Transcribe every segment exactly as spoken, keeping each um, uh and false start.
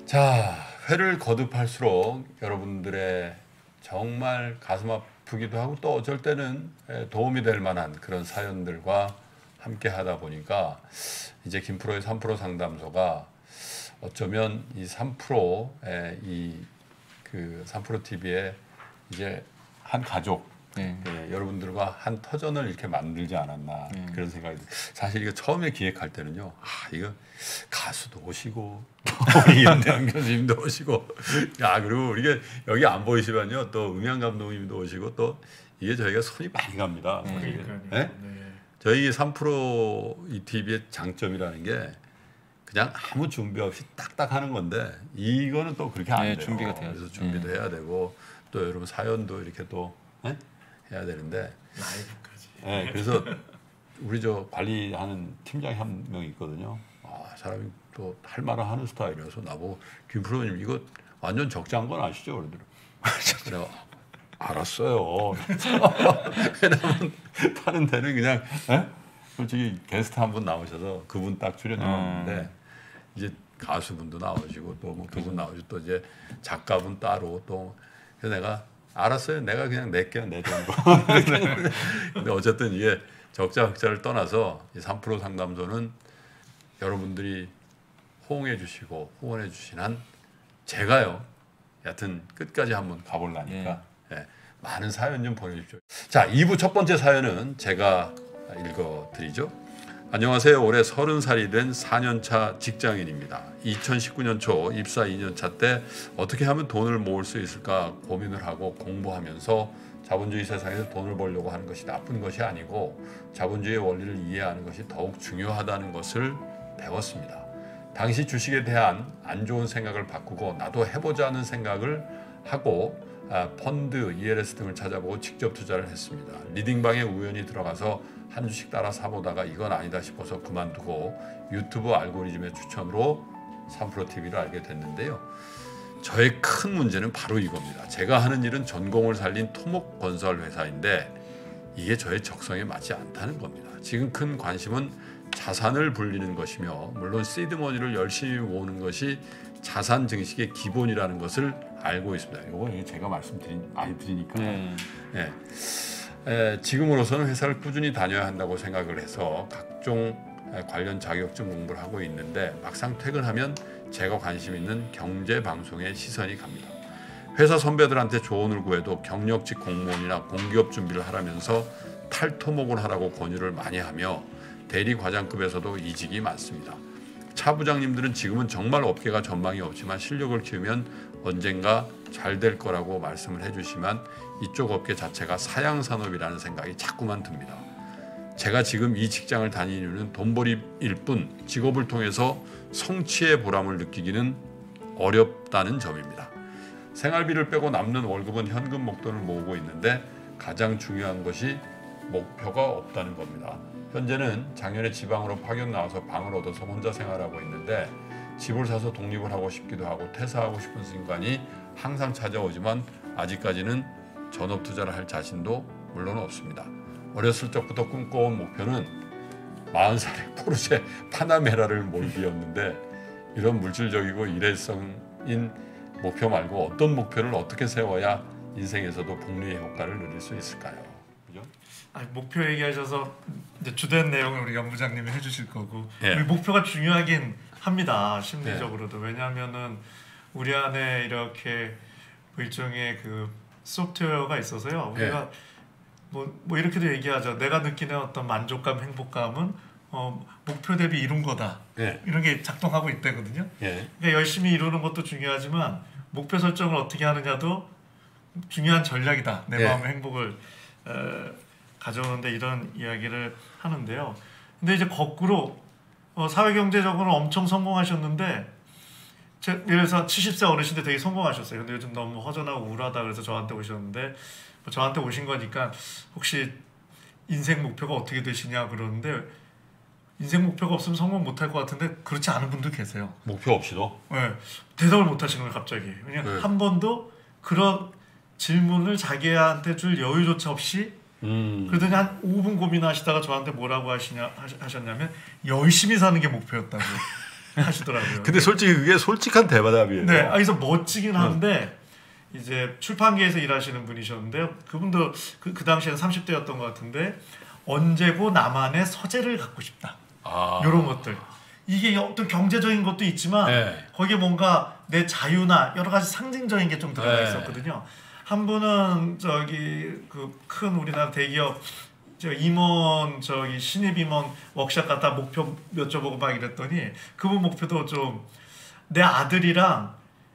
자, 회를 거듭할수록 여러분들의 정말 가슴 아프기도 하고 또 어쩔 때는 도움이 될 만한 그런 사연들과 함께 하다 보니까 이제 김프로의 삼 프로 상담소가 어쩌면 이 삼 프로의 이 그 삼 프로 티비의 이제 한 가족, 네. 예, 여러분들과 한 터전을 이렇게 만들지 않았나 네. 그런 생각이 들어요. 사실 이거 처음에 기획할 때는요, 아 이거 가수도 오시고 우리 연대현 교수님도 오시고, 야 그리고 우리가 여기 안 보이시면요 또 음향 감독님도 오시고 또 이게 저희가 손이 많이 갑니다. 네. 네? 네. 저희 삼 프로 이 티비의 장점이라는 게 그냥 아무 준비 없이 딱딱 하는 건데 이거는 또 그렇게 안 네, 돼요. 준비가 돼요. 그래서 준비도 네. 해야 되고 또 여러분 사연도 이렇게 또 네? 해야 되는데 라이브까지. 네, 그래서 우리 저 관리하는 팀장이 한 명 있거든요. 아, 사람이 또 할 말을 하는 스타일이라서 나보고 김 프로님 이거 완전 적자한 건 아시죠? 그러더라고요. 내가 알았어요. 왜냐면 파는 데는 그냥 에? 솔직히 게스트 한 분 나오셔서 그분 딱 출연해봤는데 음. 이제 가수분도 나오시고 또 뭐 그분 나오시고 또 이제 작가분 따로 또 그래서 내가 알았어요. 내가 그냥 낼게요. 내 정도. 근데 어쨌든 이게 적자 흑자를 떠나서 이 삼 프로 상담소는 여러분들이 호응해 주시고 후원해 주신 한 제가요. 여하튼 끝까지 한번 가보려니까 예. 예, 많은 사연 좀 보내주십시오. 자, 이 부 첫 번째 사연은 제가 읽어드리죠. 안녕하세요. 올해 서른 살이 된 사 년 차 직장인입니다. 이천십구 년 초 입사 이 년 차 때 어떻게 하면 돈을 모을 수 있을까 고민을 하고 공부하면서 자본주의 세상에서 돈을 벌려고 하는 것이 나쁜 것이 아니고 자본주의의 원리를 이해하는 것이 더욱 중요하다는 것을 배웠습니다. 당시 주식에 대한 안 좋은 생각을 바꾸고 나도 해보자는 생각을 하고 아, 펀드, 이엘에스 등을 찾아보고 직접 투자를 했습니다. 리딩방에 우연히 들어가서 한 주씩 따라 사보다가 이건 아니다 싶어서 그만두고 유튜브 알고리즘의 추천으로 삼 프로 티비를 알게 됐는데요. 저의 큰 문제는 바로 이겁니다. 제가 하는 일은 전공을 살린 토목 건설 회사인데 이게 저의 적성에 맞지 않다는 겁니다. 지금 큰 관심은 자산을 불리는 것이며 물론 시드머니를 열심히 모으는 것이 자산 증식의 기본이라는 것을 알고 있습니다. 이거 제가 말씀드린 많이 드리니까 네. 네. 에, 지금으로서는 회사를 꾸준히 다녀야 한다고 생각을 해서 각종 관련 자격증 공부를 하고 있는데 막상 퇴근하면 제가 관심 있는 경제 방송에 시선이 갑니다. 회사 선배들한테 조언을 구해도 경력직 공무원이나 공기업 준비를 하라면서 탈토목을 하라고 권유를 많이 하며 대리 과장급에서도 이직이 많습니다. 차 부장님들은 지금은 정말 업계가 전망이 없지만 실력을 키우면 언젠가 잘 될 거라고 말씀을 해주시면 이쪽 업계 자체가 사양산업이라는 생각이 자꾸만 듭니다. 제가 지금 이 직장을 다니는 이유는 돈벌이일 뿐 직업을 통해서 성취의 보람을 느끼기는 어렵다는 점입니다. 생활비를 빼고 남는 월급은 현금 목돈을 모으고 있는데 가장 중요한 것이 목표가 없다는 겁니다. 현재는 작년에 지방으로 파견 나와서 방을 얻어서 혼자 생활하고 있는데 집을 사서 독립을 하고 싶기도 하고 퇴사하고 싶은 순간이 항상 찾아오지만 아직까지는 전업 투자를 할 자신도 물론 없습니다. 어렸을 적부터 꿈꿔온 목표는 마흔 살에 포르쉐 파나메라를 몰기였는데 이런 물질적이고 일회성인 목표 말고 어떤 목표를 어떻게 세워야 인생에서도 복리의 효과를 누릴 수 있을까요? 그죠? 아니, 목표 얘기하셔서 이제 주된 내용을 우리 연부장님이 해주실 거고 예. 우리 목표가 중요하긴 합니다. 심리적으로도. 예. 왜냐하면은 우리 안에 이렇게 일종의 그 소프트웨어가 있어서요. 우리가 예. 뭐, 뭐 이렇게도 얘기하죠. 내가 느끼는 어떤 만족감, 행복감은 어, 목표 대비 이룬 거다. 예. 이런 게 작동하고 있다거든요. 예. 그러니까 열심히 이루는 것도 중요하지만 목표 설정을 어떻게 하느냐도 중요한 전략이다. 내 예. 마음의 행복을 어, 가져오는데 이런 이야기를 하는데요. 근데 이제 거꾸로 어, 사회경제적으로 엄청 성공하셨는데 제, 예를 들어서 칠십 세 어르신데 되게 성공하셨어요. 근데 요즘 너무 허전하고 우울하다 그래서 저한테 오셨는데 뭐 저한테 오신 거니까 혹시 인생 목표가 어떻게 되시냐 그러는데 인생 목표가 없으면 성공 못할 것 같은데 그렇지 않은 분도 계세요. 목표 없이도? 네. 대답을 못 하시는 거예요 갑자기. 왜냐면 네. 한 번도 그런 질문을 자기한테 줄 여유조차 없이 음. 그러더니 한 오 분 고민하시다가 저한테 뭐라고 하시냐, 하셨냐면 열심히 사는 게 목표였다고. 하시더라고요. 근데 솔직히 그게 솔직한 대답이에요. 네, 아, 그래서 멋지긴 한데 이제 출판계에서 일하시는 분이셨는데요. 그분도 그, 그 당시에는 삼십 대였던 것 같은데 언제고 나만의 서재를 갖고 싶다. 아. 이런 것들. 이게 어떤 경제적인 것도 있지만 네. 거기에 뭔가 내 자유나 여러 가지 상징적인 게 좀 들어가 네. 있었거든요. 한 분은 저기 그 큰 우리나라 대기업 저 임원 저기 신입 임원 워크숍 갔다 목표 여쭤보고 막 이랬더니 그분 목표도 좀 내 아들이랑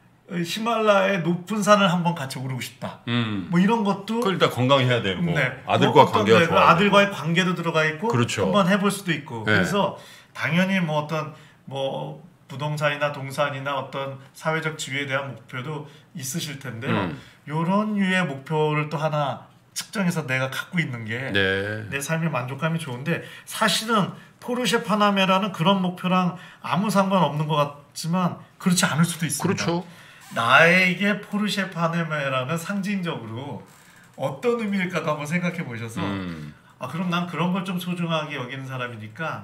히말라야의 높은 산을 한번 같이 오르고 싶다. 음. 뭐 이런 것도 그걸 일단 건강해야 되고 네. 아들과 뭐 관계가 좋아. 아들과의 관계도 들어가 있고 그렇죠. 한번 해볼 수도 있고 네. 그래서 당연히 뭐 어떤 뭐 부동산이나 동산이나 어떤 사회적 지위에 대한 목표도 있으실 텐데요. 음. 이런 류의 목표를 또 하나 측정해서 내가 갖고 있는 게 내 네. 삶의 만족감이 좋은데 사실은 포르쉐 파나메라는 그런 목표랑 아무 상관없는 것 같지만 그렇지 않을 수도 있습니다. 그렇죠. 나에게 포르쉐 파나메라는 상징적으로 어떤 의미일까도 한번 생각해 보셔서 음. 아 그럼 난 그런 걸 좀 소중하게 여기는 사람이니까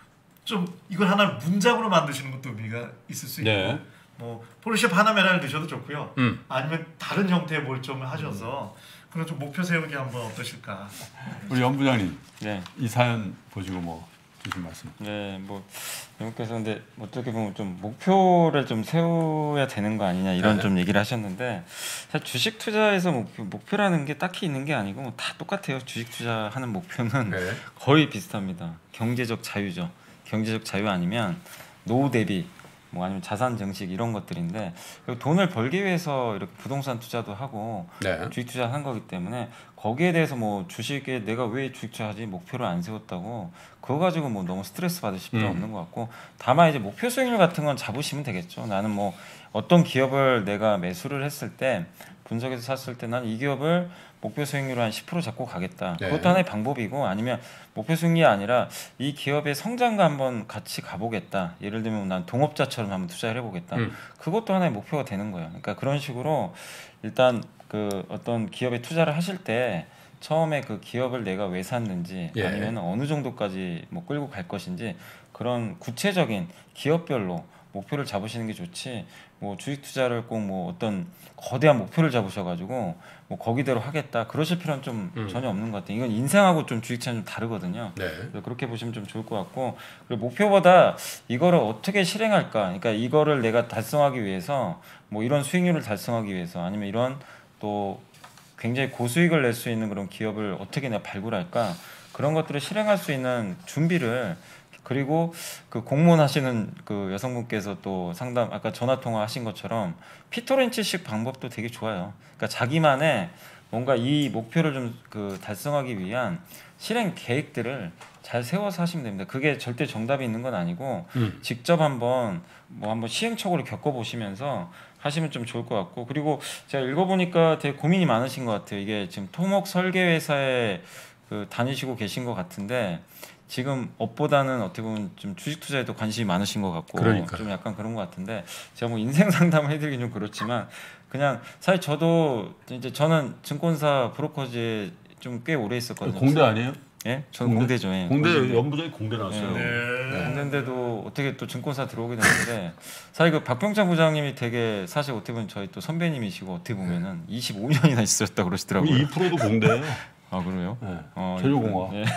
좀 이걸 하나를 문장으로 만드시는 것도 의미가 있을 수 있고 네. 뭐 포르쉐 파나메라를 넣으셔도 좋고요. 음. 아니면 다른 형태의 뭘 좀 하셔서 그런 좀 목표 세우기 한번 어떠실까? 우리 연 부장님 네, 이 사연 보시고 뭐 주신 말씀. 네, 뭐 영국께서 근데 어떻게 보면 좀 목표를 좀 세워야 되는 거 아니냐 이런 네. 좀 얘기를 하셨는데 사실 주식 투자에서 목표, 목표라는 게 딱히 있는 게 아니고 다 똑같아요. 주식 투자하는 목표는 네. 거의 비슷합니다. 경제적 자유죠. 경제적 자유 아니면 노후 대비 뭐 아니면 자산 증식 이런 것들인데 그리고 돈을 벌기 위해서 이렇게 부동산 투자도 하고 네. 주식 투자한 거기 때문에 거기에 대해서 뭐 주식에 내가 왜 주식 투자하지 목표를 안 세웠다고 그거 가지고 뭐 너무 스트레스 받으실 필요 음. 없는 것 같고 다만 이제 목표 수익률 같은 건 잡으시면 되겠죠. 나는 뭐 어떤 기업을 내가 매수를 했을 때 분석해서 샀을 때 난 이 기업을 목표 수익률 한 십 퍼센트 잡고 가겠다. 네. 그것도 하나의 방법이고 아니면 목표 수익률이 아니라 이 기업의 성장과 한번 같이 가보겠다. 예를 들면 난 동업자처럼 한번 투자를 해보겠다. 음. 그것도 하나의 목표가 되는 거예요. 그러니까 그런 식으로 일단 그 어떤 기업에 투자를 하실 때 처음에 그 기업을 내가 왜 샀는지 예. 아니면 어느 정도까지 뭐 끌고 갈 것인지 그런 구체적인 기업별로 목표를 잡으시는 게 좋지. 뭐 주식 투자를 꼭 뭐 어떤 거대한 목표를 잡으셔가지고 뭐 거기대로 하겠다 그러실 필요는 좀 음. 전혀 없는 것 같아요. 이건 인생하고 좀 주식 투자는 좀 다르거든요. 네. 그래서 그렇게 보시면 좀 좋을 것 같고 그리고 목표보다 이거를 어떻게 실행할까. 그러니까 이거를 내가 달성하기 위해서 뭐 이런 수익률을 달성하기 위해서 아니면 이런 또 굉장히 고수익을 낼 수 있는 그런 기업을 어떻게 내가 발굴할까 그런 것들을 실행할 수 있는 준비를 그리고 그 공무원 하시는 그 여성분께서 또 상담 아까 전화 통화 하신 것처럼 피터 린치식 방법도 되게 좋아요. 그러니까 자기만의 뭔가 이 목표를 좀 그 달성하기 위한 실행 계획들을 잘 세워서 하시면 됩니다. 그게 절대 정답이 있는 건 아니고 음. 직접 한번 뭐 한번 시행착오를 겪어보시면서 하시면 좀 좋을 것 같고 그리고 제가 읽어보니까 되게 고민이 많으신 것 같아요. 이게 지금 토목 설계 회사에 그 다니시고 계신 것 같은데 지금 업보다는 어떻게 보면 좀 주식 투자에도 관심이 많으신 것 같고 그러니까요. 좀 약간 그런 것 같은데 제가 뭐 인생 상담을 해드리긴 좀 그렇지만 그냥 사실 저도 이제 저는 증권사 브로커즈에 좀 꽤 오래 있었거든요. 공대 아니에요? 예? 저는 공대? 공대죠. 예. 공대 공대인데. 연부장이 공대 나왔어요. 네. 네. 공대인데도 어떻게 또 증권사 들어오게 됐는데 사실 그 박병창 부장님이 되게 사실 어떻게 보면 저희 또 선배님이시고 어떻게 보면은 이십오 년이나 있으셨다 그러시더라고요. 우리 이 퍼센트도 공대예요. 아 그래요? 네. 어, 제주공화. 예.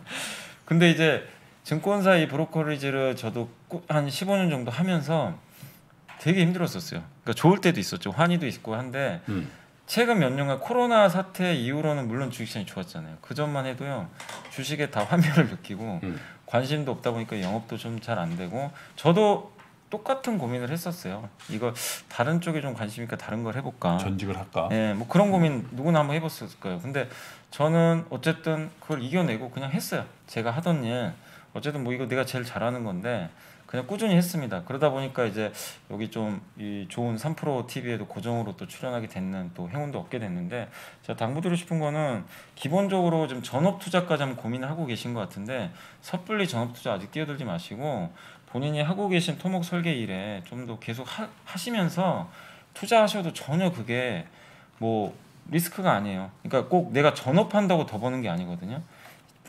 근데 이제 증권사 이 브로커리지를 저도 꾸- 한 십오 년 정도 하면서 되게 힘들었었어요. 그러니까 좋을 때도 있었죠. 환희도 있고 한데 음. 최근 몇 년간 코로나 사태 이후로는 물론 주식시장이 좋았잖아요. 그 전만 해도요. 주식에 다 환멸을 느끼고 음. 관심도 없다 보니까 영업도 좀 잘 안 되고 저도 똑같은 고민을 했었어요. 이거 다른 쪽에 좀 관심이니까 다른 걸 해볼까. 전직을 할까? 예, 뭐 그런 고민 누구나 한번 해봤을 거예요. 근데 저는 어쨌든 그걸 이겨내고 그냥 했어요. 제가 하던 일 어쨌든 뭐 이거 내가 제일 잘하는 건데 그냥 꾸준히 했습니다. 그러다 보니까 이제 여기 좀 이 좋은 삼 프로 티비에도 고정으로 또 출연하게 됐는 또 행운도 얻게 됐는데 제가 당부드리고 싶은 거는 기본적으로 좀 전업 투자까지 한번 고민을 하고 계신 것 같은데 섣불리 전업 투자 아직 뛰어들지 마시고 본인이 하고 계신 토목 설계 일에 좀 더 계속 하, 하시면서 투자하셔도 전혀 그게 뭐 리스크가 아니에요. 그러니까 꼭 내가 전업한다고 더 버는 게 아니거든요.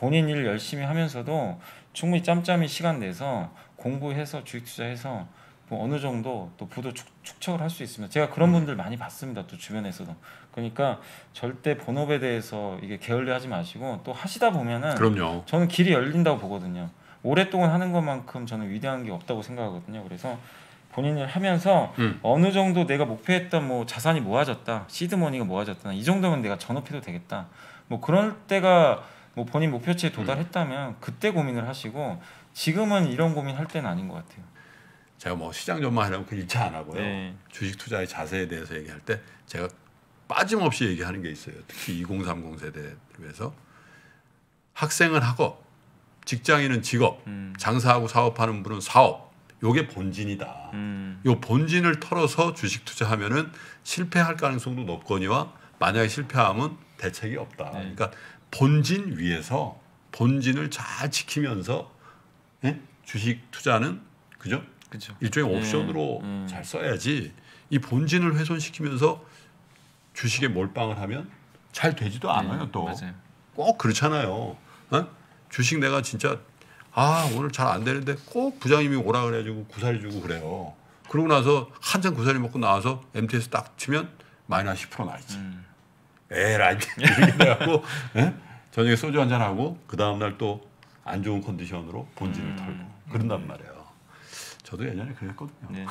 본인 일 열심히 하면서도 충분히 짬짬이 시간 내서 공부해서 주식 투자해서 뭐 어느 정도 또 부도 축, 축적을 할 수 있습니다. 제가 그런 분들 많이 봤습니다. 또 주변에서도. 그러니까 절대 본업에 대해서 이게 게을리하지 마시고 또 하시다 보면은 그럼요. 저는 길이 열린다고 보거든요. 오랫동안 하는 것만큼 저는 위대한 게 없다고 생각하거든요. 그래서 본인 일 하면서 음. 어느 정도 내가 목표했던 뭐 자산이 모아졌다, 시드머니가 모아졌다, 이 정도면 내가 전업해도 되겠다. 뭐 그럴 때가 뭐 본인 목표치에 도달했다면 그때 고민을 하시고 지금은 이런 고민 할 때는 아닌 것 같아요. 제가 뭐 시장 전망하려면 그 일 차 안 하고요. 네. 주식 투자의 자세에 대해서 얘기할 때 제가 빠짐없이 얘기하는 게 있어요. 특히 이공삼공 세대를 위해서 학생은 학업, 직장인은 직업, 음. 장사하고 사업하는 분은 사업. 요게 본진이다. 음. 요 본진을 털어서 주식 투자하면은 실패할 가능성도 높거니와 만약에 실패하면 대책이 없다. 네. 그러니까 본진 위에서 본진을 잘 지키면서 예? 주식 투자는 그죠? 그죠. 일종의 옵션으로 네. 음. 잘 써야지. 이 본진을 훼손시키면서 주식에 몰빵을 하면 잘 되지도 않아요. 네, 또 맞아요. 꼭 그렇잖아요. 어? 주식 내가 진짜 아 오늘 잘 안 되는데 꼭 부장님이 오라 그래가지고 구사리 주고 그래요. 그러고 나서 한잔 구사리 먹고 나와서 엠티에스 딱 치면 마이너스 십 퍼센트 나있지. 음. 에라이 이렇게 돼갖고 예? 저녁에 소주 한잔 하고 그 다음 날 또 안 좋은 컨디션으로 본진을 음. 털고 그런단 말이에요. 저도 예전에 그랬거든요. 네.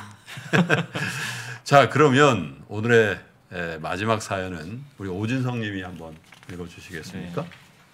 자 그러면 오늘의 에, 마지막 사연은 우리 오진성님이 한번 읽어주시겠습니까? 네.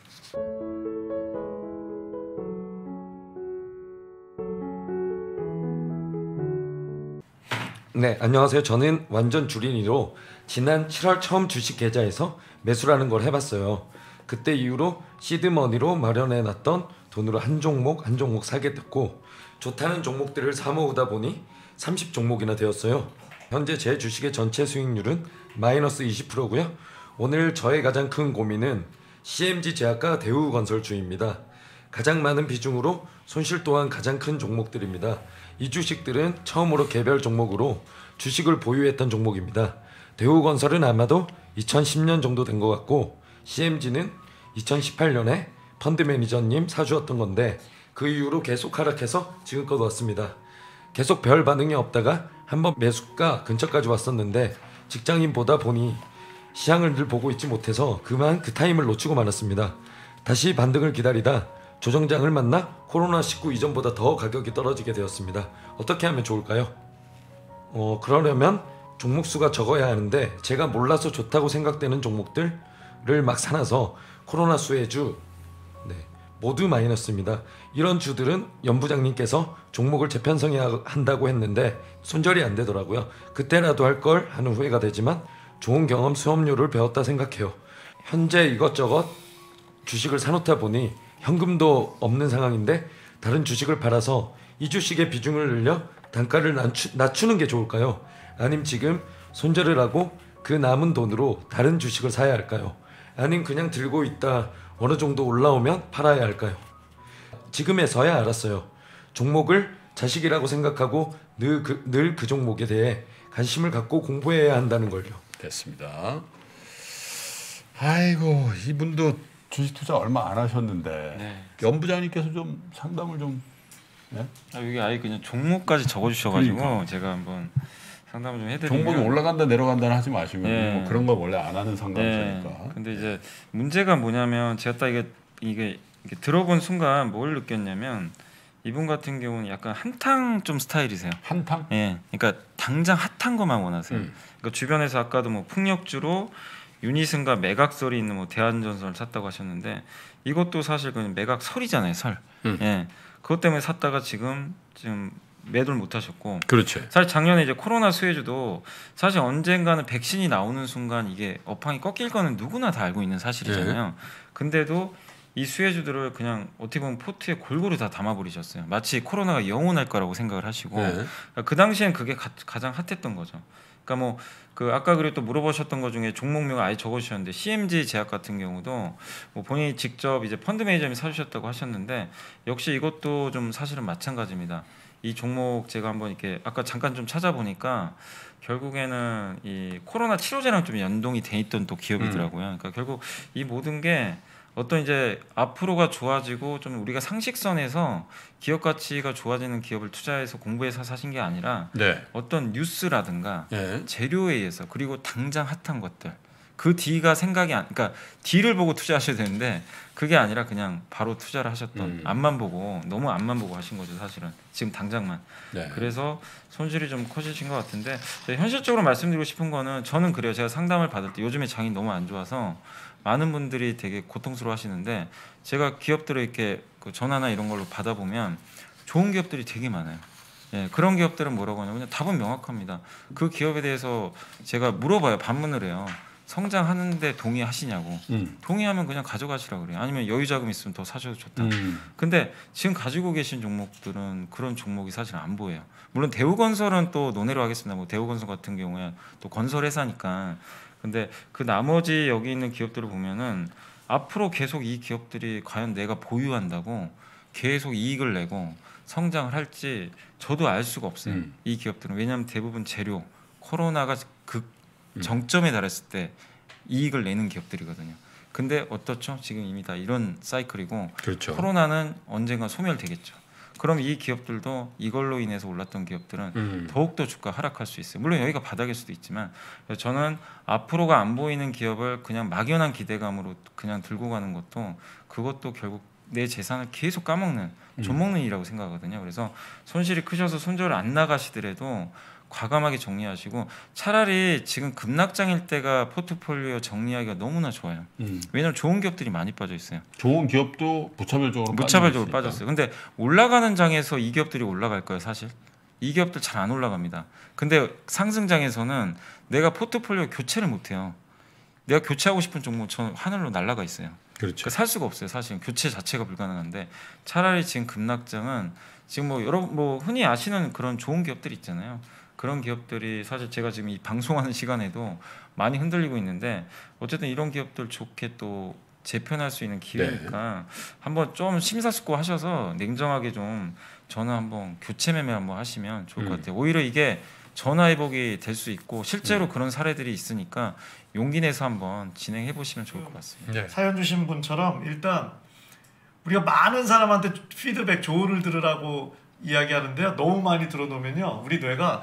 네, 안녕하세요. 저는 완전 주린이로 지난 칠월 처음 주식 계좌에서 매수라는 걸 해봤어요. 그때 이후로 시드머니로 마련해놨던 돈으로 한 종목 한 종목 사게 됐고 좋다는 종목들을 사 모으다 보니 삼십 종목이나 되었어요. 현재 제 주식의 전체 수익률은 마이너스 이십 퍼센트고요. 오늘 저의 가장 큰 고민은 씨엠지 제약과 대우건설주입니다. 가장 많은 비중으로 손실 또한 가장 큰 종목들입니다. 이 주식들은 처음으로 개별 종목으로 주식을 보유했던 종목입니다. 대우건설은 아마도 이천십 년 정도 된 것 같고 씨엠지는 이천십팔 년에 펀드 매니저님 사주었던 건데 그 이후로 계속 하락해서 지금껏 왔습니다. 계속 별 반응이 없다가 한번 매수가 근처까지 왔었는데 직장인 보다 보니 시장을 늘 보고 있지 못해서 그만 그 타임을 놓치고 말았습니다. 다시 반등을 기다리다 조정장을 만나 코로나 십구 이전보다 더 가격이 떨어지게 되었습니다. 어떻게 하면 좋을까요? 어, 그러려면 종목 수가 적어야 하는데 제가 몰라서 좋다고 생각되는 종목들을 막 사놔서 코로나 수혜주 네, 모두 마이너스입니다. 이런 주들은 연 부장님께서 종목을 재편성해야 한다고 했는데 손절이 안 되더라고요. 그때라도 할 걸 하는 후회가 되지만 좋은 경험 수업료를 배웠다 생각해요. 현재 이것저것 주식을 사놓다 보니 현금도 없는 상황인데 다른 주식을 팔아서 이 주식의 비중을 늘려 단가를 낮추, 낮추는 게 좋을까요? 아님 지금 손절을 하고 그 남은 돈으로 다른 주식을 사야 할까요? 아님 그냥 들고 있다 어느 정도 올라오면 팔아야 할까요? 지금에서야 알았어요. 종목을 자식이라고 생각하고 늘 그, 늘 그 종목에 대해 관심을 갖고 공부해야 한다는 걸요. 됐습니다. 아이고 이분도 주식 투자 얼마 안 하셨는데 네. 연 부장님께서 좀 상담을 좀 네? 아, 여기 아예 그냥 종목까지 적어주셔가지고 그러니까. 제가 한번 상담을 좀 해드리면 종목이 올라간다 내려간다는 하지 마시고 네. 뭐 그런 거 원래 안 하는 상담사니까. 네. 근데 이제 문제가 뭐냐면 제가 딱 이게 이게, 이게 들어본 순간 뭘 느꼈냐면 이분 같은 경우는 약간 한탕 좀 스타일이세요. 한탕? 예, 그러니까 당장 핫한 것만 원하세요. 음. 그러니까 주변에서 아까도 뭐 풍력주로 유니슨과 매각설이 있는 뭐 대한전선을 샀다고 하셨는데 이것도 사실 그냥 매각설이잖아요, 설. 음. 예, 그것 때문에 샀다가 지금 지금 매도를 못 하셨고. 그렇지. 사실 작년에 이제 코로나 수혜주도 사실 언젠가는 백신이 나오는 순간 이게 업황이 꺾일 거는 누구나 다 알고 있는 사실이잖아요. 근데도 이 수혜주들을 그냥 어떻게 보면 포트에 골고루 다 담아버리셨어요. 마치 코로나가 영원할 거라고 생각을 하시고 네. 그러니까 그 당시엔 그게 가, 가장 핫했던 거죠. 그러니까 뭐 그 아까 그리고 또 물어보셨던 것 중에 종목명 아예 적어주셨는데 씨엠지 제약 같은 경우도 뭐 본인이 직접 이제 펀드 매니저님이 사주셨다고 하셨는데 역시 이것도 좀 사실은 마찬가지입니다. 이 종목 제가 한번 이렇게 아까 잠깐 좀 찾아보니까 결국에는 이 코로나 치료제랑 좀 연동이 돼 있던 또 기업이더라고요. 그러니까 결국 이 모든 게 어떤 이제 앞으로가 좋아지고 좀 우리가 상식선에서 기업 가치가 좋아지는 기업을 투자해서 공부해서 사신 게 아니라 네. 어떤 뉴스라든가 네. 재료에 의해서 그리고 당장 핫한 것들 그 D가 생각이 안 그러니까 D를 보고 투자하셔야 되는데 그게 아니라 그냥 바로 투자를 하셨던 음. 앞만 보고 너무 앞만 보고 하신 거죠 사실은 지금 당장만. 네. 그래서 손실이 좀 커지신 것 같은데 현실적으로 말씀드리고 싶은 거는 저는 그래요. 제가 상담을 받을 때 요즘에 장이 너무 안 좋아서 많은 분들이 되게 고통스러워 하시는데 제가 기업들을 이렇게 전화나 이런 걸로 받아보면 좋은 기업들이 되게 많아요. 예, 그런 기업들은 뭐라고 하냐면 그냥 답은 명확합니다. 그 기업에 대해서 제가 물어봐요. 반문을 해요. 성장하는데 동의하시냐고. 음. 동의하면 그냥 가져가시라고 그래요. 아니면 여유자금 있으면 더 사셔도 좋다. 음. 근데 지금 가지고 계신 종목들은 그런 종목이 사실 안 보여요. 물론 대우건설은 또 논외로 하겠습니다. 뭐 대우건설 같은 경우에 또 건설회사니까. 근데 그 나머지 여기 있는 기업들을 보면은 앞으로 계속 이 기업들이 과연 내가 보유한다고 계속 이익을 내고 성장을 할지 저도 알 수가 없어요. 음. 이 기업들은. 왜냐하면 대부분 재료 코로나가 극 정점에 달했을 때 이익을 내는 기업들이거든요. 근데 어떻죠? 지금 이미 다 이런 사이클이고 그렇죠. 코로나는 언젠가 소멸되겠죠. 그럼 이 기업들도 이걸로 인해서 올랐던 기업들은 음. 더욱더 주가 하락할 수 있어요. 물론 여기가 바닥일 수도 있지만 저는 앞으로가 안 보이는 기업을 그냥 막연한 기대감으로 그냥 들고 가는 것도 그것도 결국 내 재산을 계속 까먹는 좀먹는 일이라고 생각하거든요. 그래서 손실이 크셔서 손절 안 나가시더라도 과감하게 정리하시고 차라리 지금 급락장일 때가 포트폴리오 정리하기가 너무나 좋아요. 음. 왜냐하면 좋은 기업들이 많이 빠져 있어요. 좋은 기업도 무차별적으로 무차별적으로 빠지고 빠졌어요. 근데 올라가는 장에서 이 기업들이 올라갈 거예요, 사실. 이 기업들 잘 안 올라갑니다. 근데 상승장에서는 내가 포트폴리오 교체를 못 해요. 내가 교체하고 싶은 종목 저 하늘로 날아가 있어요. 그렇죠. 그러니까 살 수가 없어요. 사실 교체 자체가 불가능한데 차라리 지금 급락장은 지금 뭐 여러 뭐 흔히 아시는 그런 좋은 기업들이 있잖아요. 그런 기업들이 사실 제가 지금 이 방송하는 시간에도 많이 흔들리고 있는데 어쨌든 이런 기업들 좋게 또 재편할 수 있는 기회니까 네. 한번 좀 심사숙고하셔서 냉정하게 좀 전화 한번 교체 매매 한번 하시면 좋을 것 음. 같아요. 오히려 이게 전화 회복이 될 수 있고 실제로 음. 그런 사례들이 있으니까 용기 내서 한번 진행해 보시면 좋을 것 같습니다. 네. 사연 주신 분처럼 일단 우리가 많은 사람한테 피드백 조언을 들으라고 이야기하는데요. 너무 많이 들어놓으면요. 우리 뇌가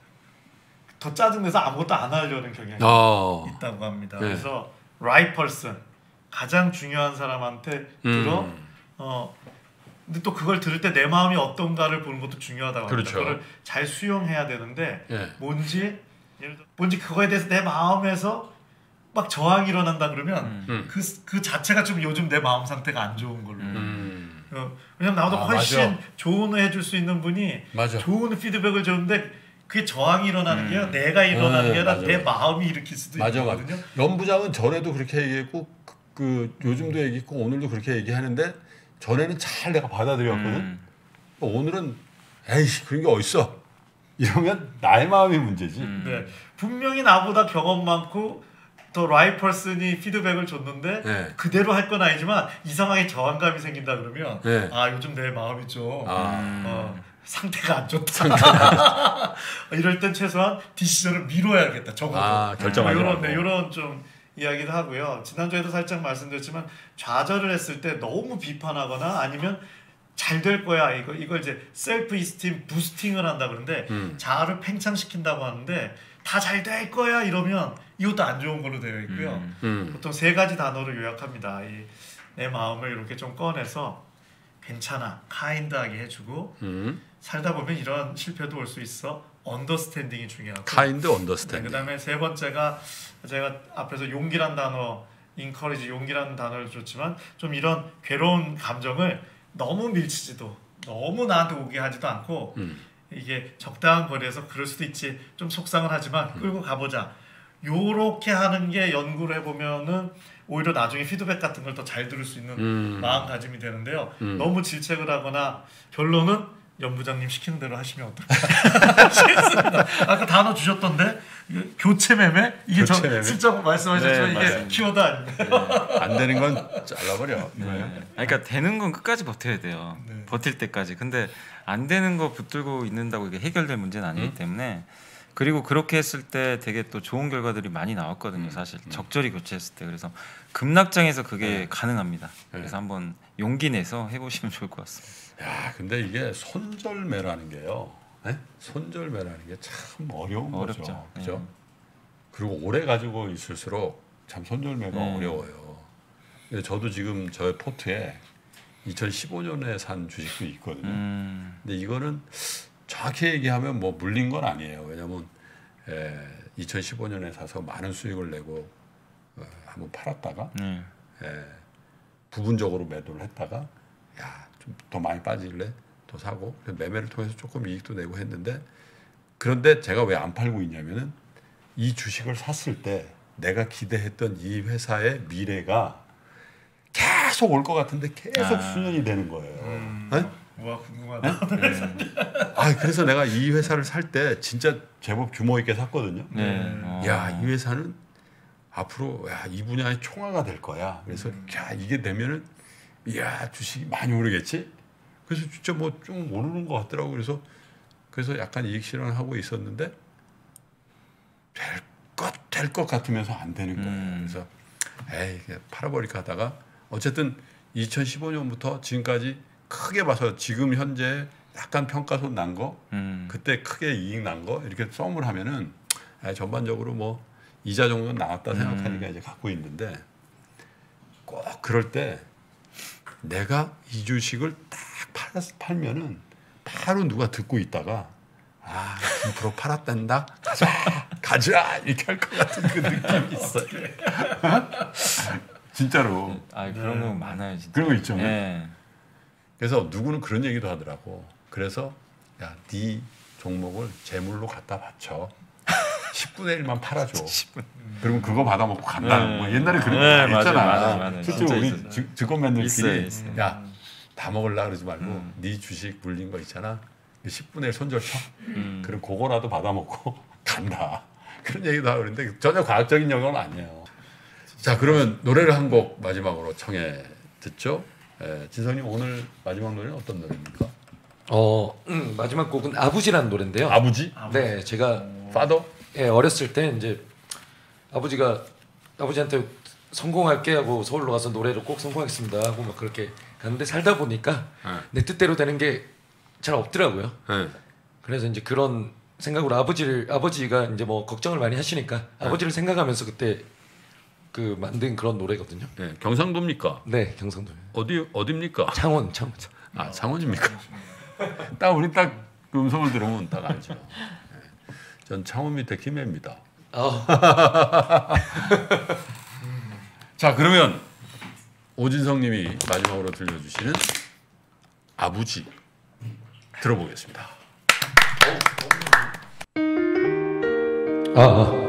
더 짜증내서 아무것도 안 하려는 경향이 어. 있다고 합니다. 네. 그래서 right person 가장 중요한 사람한테 들어 음. 어 근데 또 그걸 들을 때 내 마음이 어떤가를 보는 것도 중요하다고 합니다. 그렇죠. 그걸 잘 수용해야 되는데 네. 뭔지 예를 들어 뭔지 그거에 대해서 내 마음에서 막 저항이 일어난다 그러면 음. 그, 그 자체가 좀 요즘 내 마음 상태가 안 좋은 걸로. 음. 어, 왜냐면 나보다 아, 훨씬 맞아. 조언을 해줄 수 있는 분이 맞아. 좋은 피드백을 줬는데 그게 저항이 일어나는 음. 게 내가 일어나는 게 아니라 내 마음이 일으킬 수도 맞아, 있거든요. 맞아. 연 부장은 전에도 그렇게 얘기했고 그, 그 요즘도 얘기했고 오늘도 그렇게 얘기하는데 전에는 잘 내가 받아들였거든. 음. 오늘은 에이씨 그런 게 어딨어. 이러면 나의 마음이 문제지. 음. 네, 분명히 나보다 경험 많고 더 라이트 퍼슨이 피드백을 줬는데 네. 그대로 할 건 아니지만 이상하게 저항감이 생긴다 그러면 네. 아 요즘 내 마음이 좀 아. 어, 상태가 안 좋다. 이럴 땐 최소한 디시전을 미뤄야겠다. 적어도. 아, 결정하지 이런 말고. 네, 이런 좀 이야기도 하고요. 지난주에도 살짝 말씀드렸지만 좌절을 했을 때 너무 비판하거나 아니면 잘 될 거야 이거 이걸 이제 셀프 이스팀 부스팅을 한다 그러는데 음. 자아를 팽창시킨다고 하는데 다 잘 될 거야 이러면 이것도 안 좋은 걸로 되어 있고요. 음. 음. 보통 세 가지 단어를 요약합니다. 이, 내 마음을 이렇게 좀 꺼내서 괜찮아, 카인드하게 해주고 음. 살다 보면 이런 실패도 올 수 있어. 언더스탠딩이 중요하고. 카인드 네, 언더스탠딩. 그다음에 세 번째가 제가 앞에서 용기란 단어, 인커리지 용기라는 단어를 줬지만 좀 이런 괴로운 감정을 너무 밀치지도 너무 나한테 오게 하지도 않고 음. 이게 적당한 거리에서 그럴 수도 있지 좀 속상은 하지만 끌고 가보자. 요렇게 하는 게 연구를 해보면은 오히려 나중에 피드백 같은 걸 더 잘 들을 수 있는 음. 마음가짐이 되는데요. 음. 너무 질책을 하거나 결론은 연부장님 시키는 대로 하시면 어떨까요? 실수입니다. 아까 단어 주셨던데 교체 매매 이게 교체 저 매매? 슬쩍 말씀하셨지만 네, 이게 맞습니다. 키워드 아닙니다. 네. 안 되는 건 잘라버려. 네. 아니, 그러니까 되는 건 끝까지 버텨야 돼요. 네. 버틸 때까지. 근데 안 되는 거 붙들고 있는다고 이게 해결될 문제는 아니기 음. 때문에 그리고 그렇게 했을 때 되게 또 좋은 결과들이 많이 나왔거든요. 사실 음. 적절히 교체했을 때. 그래서 급락장에서 그게 네. 가능합니다. 네. 그래서 한번 용기 내서 해보시면 좋을 것 같습니다. 야, 근데 이게 손절매라는 게요. 네? 손절매라는 게 참 어려운 어렵죠. 거죠. 그죠? 네. 그리고 오래 가지고 있을수록 참 손절매가 네. 어려워요. 근데 저도 지금 저의 포트에 이천십오 년에 산 주식도 있거든요. 음, 근데 이거는 정확히 얘기하면 뭐 물린 건 아니에요. 왜냐하면 에, 이천십오 년에 사서 많은 수익을 내고 어, 한번 팔았다가 네. 에, 부분적으로 매도를 했다가 야, 좀 더 많이 빠질래 더 사고 그래서 매매를 통해서 조금 이익도 내고 했는데 그런데 제가 왜 안 팔고 있냐면은 이 주식을 샀을 때 내가 기대했던 이 회사의 미래가 계속 올 것 같은데 계속 아. 수년이 되는 거예요. 음. 네? 와 궁금하다. 아 그래서 내가 이 회사를 살 때 진짜 제법 규모 있게 샀거든요. 네. 음. 어. 야, 이 회사는 앞으로 야, 이 분야의 총화가 될 거야. 그래서 음. 야, 이게 되면은 야, 주식이 많이 오르겠지. 그래서 진짜 뭐 좀 오르는 것 같더라고. 그래서 그래서 약간 이익 실현하고 있었는데 될 것 될 것 같으면서 안 되는 거예요. 음. 그래서 에이, 그냥 팔아버릴까 하다가 어쨌든 이천십오 년부터 지금까지 크게 봐서 지금 현재 약간 평가손 난 거, 음. 그때 크게 이익 난 거 이렇게 썸을 하면은 아, 전반적으로 뭐 이자 정도는 나왔다 생각하니까 음. 이제 갖고 있는데 꼭 그럴 때 내가 이 주식을 딱 팔, 팔면은 바로 누가 듣고 있다가 아, 십 퍼센트 팔았단다. 가자, 가자 이렇게 할 것 같은 그 느낌이 있어요. 진짜로 아 그런 거 많아요 진짜. 그런 거 있죠. 네. 그래서 누구는 그런 얘기도 하더라고. 그래서 야, 네 종목을 재물로 갖다 바쳐. 십분의 일만 팔아줘. 그러면 그거 받아먹고 간다. 네. 뭐 옛날에 그런 네, 거 있잖아. 맞아요, 맞아요, 맞아요. 실제로 진짜 우리 있어요. 주- 증권맨들끼리 있어요, 있어요. 야, 다 먹으려 그러지 말고 음. 네 주식 물린 거 있잖아. 십분의 일 손절 쳐. 음. 그럼 그거라도 받아먹고 간다. 그런 얘기도 하고 그러는데 전혀 과학적인 영역은 아니에요. 자, 그러면 노래를 한 곡 마지막으로 청해 듣죠. 예, 진성님 오늘 마지막 노래는 어떤 노래입니까? 어 음, 마지막 곡은 아부지라는 노래인데요. 아버지? 네, 제가 파더? 예, 어렸을 때 이제 아버지가 아버지한테 성공할게 하고 서울로 가서 노래로 꼭 성공하겠습니다 하고 막 그렇게 갔는데 살다 보니까 네. 내 뜻대로 되는 게 잘 없더라고요. 네. 그래서 이제 그런 생각으로 아버지를 아버지가 이제 뭐 걱정을 많이 하시니까 아버지를 생각하면서 그때 그 만든 그런 노래거든요. 네, 경상도입니까? 네, 경상도. 어디 어디입니까? 창원, 창원. 아, 창원입니까? 딱 우리 딱 음성을 들으면 딱 알죠. 네. 전 창원 밑에 김해입니다. 아, 자, 그러면 오진성님이 마지막으로 들려주시는 아부지 들어보겠습니다. 아, 아.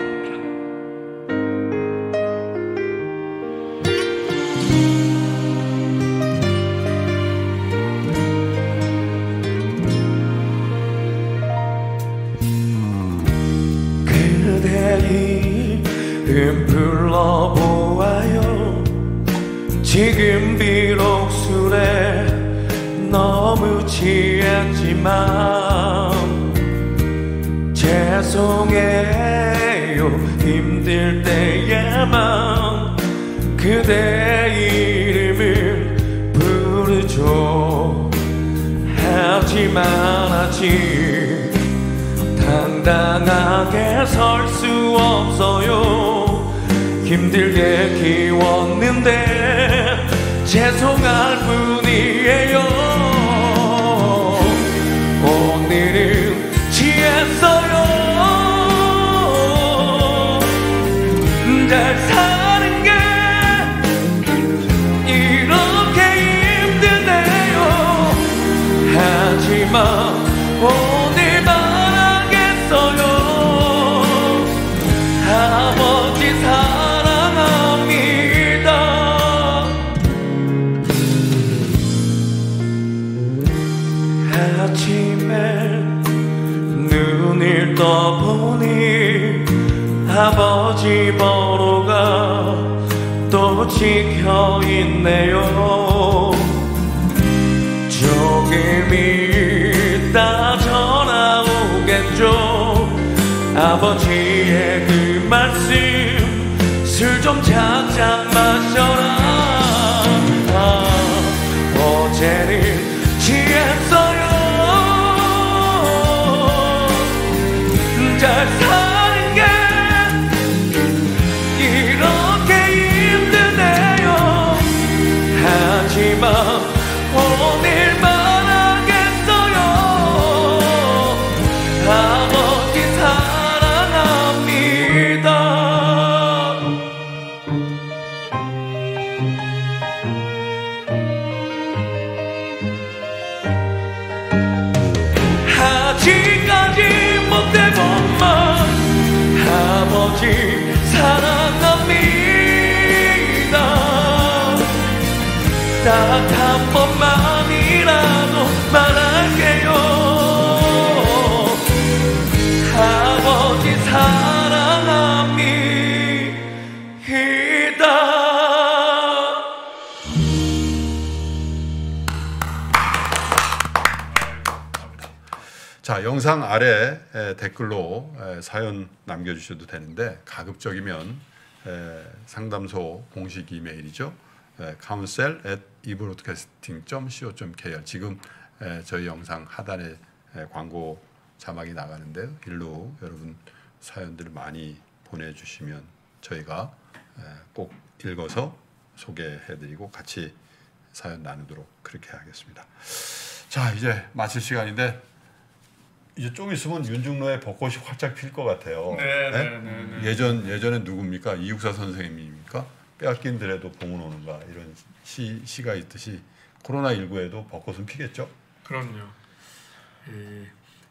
그대 이름 불러보아요. 지금 비록 술에 너무 취했지만 죄송해요. 힘들 때에만 그대 이름을 부르죠. 하지만 아직 당당하게 설 수 없어요. 힘들게 키웠는데 죄송할 뿐이에요. 오늘은 취했어요. 잘 사는 게 이렇게 힘드네요. 하지만 오늘만 하겠어요. 아버지 사랑합니다. 지켜 있네요. 저기 믿다 전화 오겠죠. 아버지의 그 말씀 술 좀 작작 마셔라. 아, 어제는 취했어요. 잘 사는 게 이렇게 힘드네요. 하지만 오늘만 하겠어요. 아버지 사랑합니다. 아직까지 못해본만 아버지 사랑합니다. 딱 한 번만이라도 말할게요. 아버지 사랑합니다. 자, 영상 아래 에, 댓글로 에, 사연 남겨주셔도 되는데 가급적이면 에, 상담소 공식 이메일이죠. counsel at ebroadcasting dot co dot kr. 지금 에, 저희 영상 하단에 에, 광고 자막이 나가는데요. 일로 여러분 사연들을 많이 보내주시면 저희가 에, 꼭 읽어서 소개해드리고 같이 사연 나누도록 그렇게 하겠습니다. 자, 이제 마칠 시간인데 이제 좀 있으면 윤중로의 벚꽃이 활짝 필 것 같아요. 네, 네? 네, 네, 네. 예전 예전에 누굽니까? 이육사 선생님입니까? 빼앗긴 들에도 봄은 오는가 이런 시 시가 있듯이 코로나십구에도 벚꽃은 피겠죠? 그럼요. 이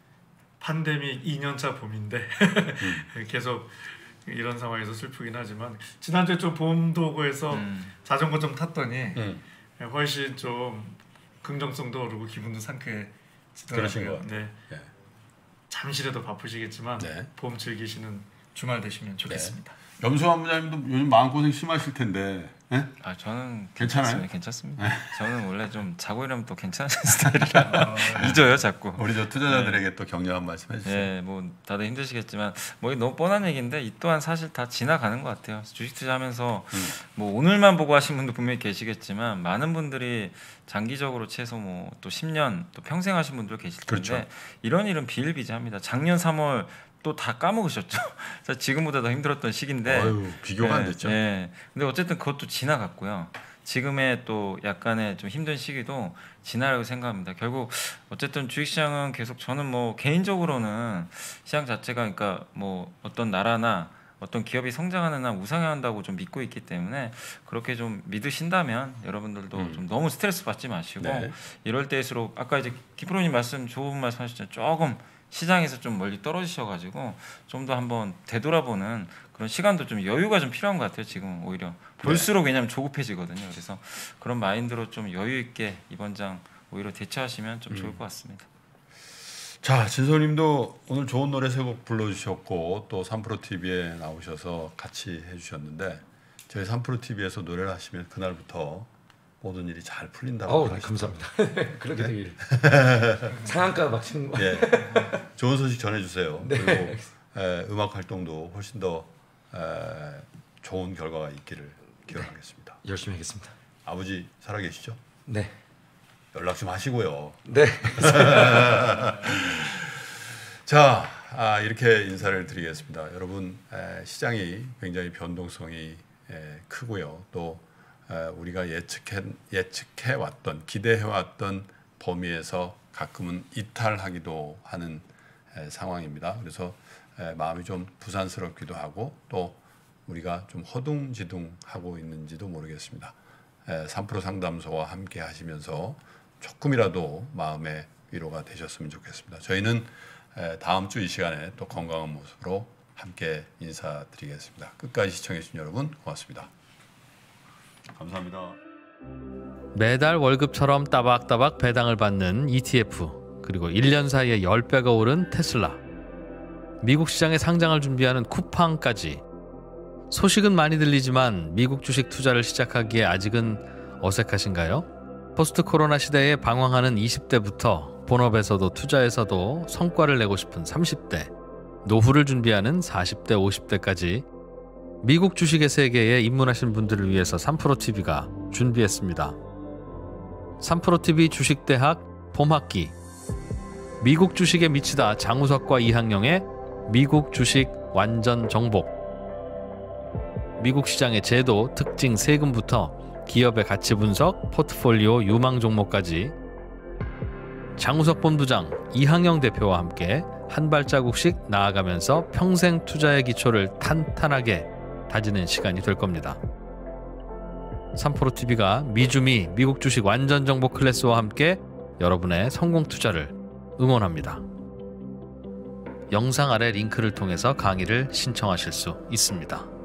팬데믹 이 년차 봄인데 음. 계속 이런 상황에서 슬프긴 하지만 지난주에 좀 봄도구에서 음. 자전거 좀 탔더니 음. 훨씬 좀 긍정성도 오르고 기분도 상쾌해지더라고요. 그러신 것 같아요. 네. 네. 잠시라도 바쁘시겠지만 네. 봄 즐기시는 주말 되시면 좋겠습니다. 염소환 부장님도 요즘 마음고생 심하실 텐데. 네? 아 저는 괜찮아요? 괜찮습니다. 괜찮습니다. 저는 원래 좀 자고 일하면 또 괜찮은 스타일이라 잊어요 자꾸. 우리 저 투자자들에게 네. 또 격려 한 말씀 해주세요. 예, 뭐 다들 힘드시겠지만 뭐 너무 뻔한 얘기인데 이 또한 사실 다 지나가는 것 같아요. 주식 투자하면서 음. 뭐 오늘만 보고 하신 분도 분명히 계시겠지만 많은 분들이 장기적으로 최소 뭐 또 십 년 또 평생 하신 분들 계실 텐데 그렇죠. 이런 일은 비일비재합니다. 작년 삼월 또 다 까먹으셨죠. 지금보다 더 힘들었던 시기인데 어휴, 비교가 안 됐죠. 예. 근데 어쨌든 그것도 지나갔고요. 지금의 또 약간의 좀 힘든 시기도 지나라고 생각합니다. 결국 어쨌든 주식시장은 계속 저는 뭐 개인적으로는 시장 자체가 그러니까 뭐 어떤 나라나 어떤 기업이 성장하는 한 우상향한다고 좀 믿고 있기 때문에 그렇게 좀 믿으신다면 여러분들도 음. 좀 너무 스트레스 받지 마시고 네. 이럴 때일수록 아까 이제 기프로님 말씀 좋은 말씀 하셨잖아요. 조금 시장에서 좀 멀리 떨어지셔가지고 좀 더 한번 되돌아보는 그런 시간도 좀 여유가 좀 필요한 것 같아요. 지금 오히려 볼수록 왜냐하면 조급해지거든요. 그래서 그런 마인드로 좀 여유 있게 이번 장 오히려 대처하시면 좀 좋을 것 같습니다. 자, 진솔님도 오늘 좋은 노래 세 곡 불러주셨고 또 삼프로티비에 나오셔서 같이 해주셨는데 저희 삼프로티비에서 노래를 하시면 그날부터 모든 일이 잘 풀린다고 어우, 네, 하시더라고요. 감사합니다. 그렇게 되길. 상한가 막 치는 거. 예, 좋은 소식 전해주세요. 네. 그리고 에, 음악 활동도 훨씬 더 에, 좋은 결과가 있기를 기원하겠습니다. 네. 열심히 하겠습니다. 아버지 살아계시죠? 네. 연락 좀 하시고요. 네. 자, 아, 이렇게 인사를 드리겠습니다. 여러분, 에, 시장이 굉장히 변동성이 에, 크고요. 또 에, 우리가 예측해 예측해 왔던 기대해 왔던 범위에서 가끔은 이탈하기도 하는 에, 상황입니다. 그래서 에, 마음이 좀 부산스럽기도 하고 또 우리가 좀 허둥지둥하고 있는지도 모르겠습니다. 에, 삼 프로 상담소와 함께 하시면서 조금이라도 마음의 위로가 되셨으면 좋겠습니다. 저희는 에, 다음 주 이 시간에 또 건강한 모습으로 함께 인사드리겠습니다. 끝까지 시청해주신 여러분 고맙습니다. 감사합니다. 매달 월급처럼 따박따박 배당을 받는 이티에프, 그리고 일 년 사이에 십 배가 오른 테슬라, 미국 시장에 상장을 준비하는 쿠팡까지 소식은 많이 들리지만 미국 주식 투자를 시작하기에 아직은 어색하신가요? 포스트 코로나 시대에 방황하는 이십 대부터 본업에서도 투자에서도 성과를 내고 싶은 삼십 대, 노후를 준비하는 사십 대, 오십 대까지 미국 주식의 세계에 입문하신 분들을 위해서 삼프로티비가 준비했습니다. 삼프로티비 주식대학 봄학기, 미국 주식에 미치다 장우석과 이항영의 미국 주식 완전 정복, 미국 시장의 제도, 특징, 세금부터 기업의 가치 분석, 포트폴리오 유망 종목까지 장우석 본부장, 이항영 대표와 함께 한 발자국씩 나아가면서 평생 투자의 기초를 탄탄하게 다지는 시간이 될 겁니다. 삼프로티비가 미주미 미국 주식 완전 정보 클래스와 함께 여러분의 성공 투자를 응원합니다. 영상 아래 링크를 통해서 강의를 신청하실 수 있습니다.